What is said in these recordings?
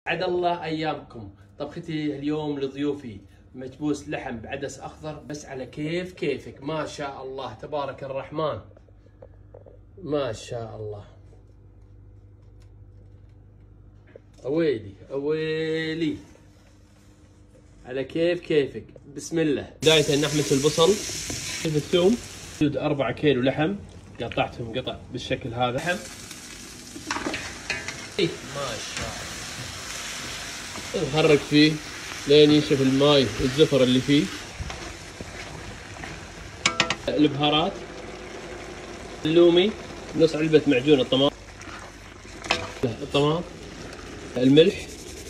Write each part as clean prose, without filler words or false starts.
عد الله ايامكم. طبختي اليوم لضيوفي مكبوس لحم بعدس اخضر، بس على كيف كيفك. ما شاء الله تبارك الرحمن، ما شاء الله. اويلي اويلي، على كيف كيفك. بسم الله. بداية نحمة البصل، الثوم، 4 كيلو لحم قطعتهم قطع بالشكل هذا. لحم ما شاء الله، نحرك فيه لين ينشف الماي والزفر اللي فيه. البهارات، اللومي، نص علبة معجون الطماط، الملح،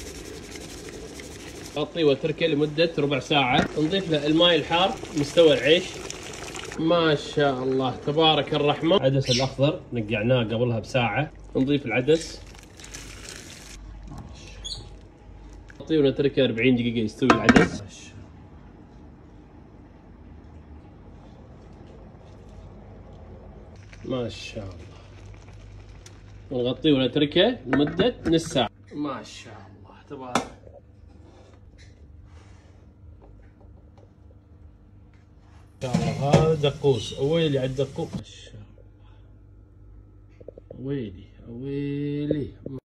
نغطيه وتركه لمدة ربع ساعة. نضيف له الماي الحار مستوى العيش. ما شاء الله تبارك الرحمن. العدس الأخضر نقعناه قبلها بساعة. نضيف العدس، نغطيه ونتركه 40 دقيقة يستوي العدس. ما شاء الله. ونغطيه ونتركه لمدة نص ساعة. ما شاء الله تبارك. هذا دقوس. اويلي على الدقوس. ما شاء الله، اويلي اويلي.